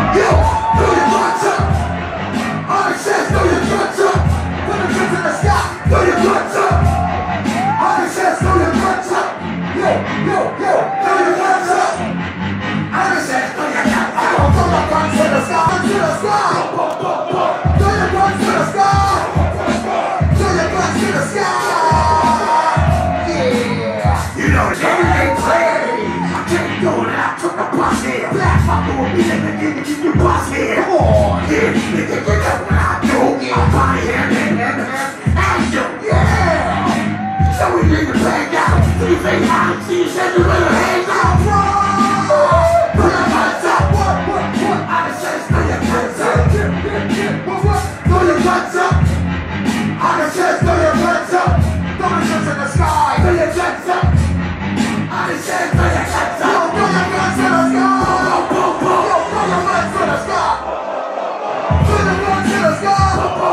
Yo, throw your guns up. Onyx says throw your guns up. Put the guns in the sky. Throw your guns up. Onyx says throw your guns up. Yo, throw your guns up. Onyx says throw your guns up. Throw your guns to the sky. To the sky. Throw your guns to the sky. Throw your guns to the sky. Yeah. You know everything clearly. I can't go without took the bus here. Black fucker will be living in the new bus here. Come on, yeah. Nigga, you know what I do. I'm body here, and you. Yeah. So we need to bang out. So you think I see you send your little hands out, bro. Put your guns up. What? I just said throw your guns up. What? Throw your guns up. I just said throw your guns up. Throw your guns in the sky. Throw your guns up. I just said throw your guns up. Throw your guns in the sky. Throw your guns in the sky. Throw your guns in the sky.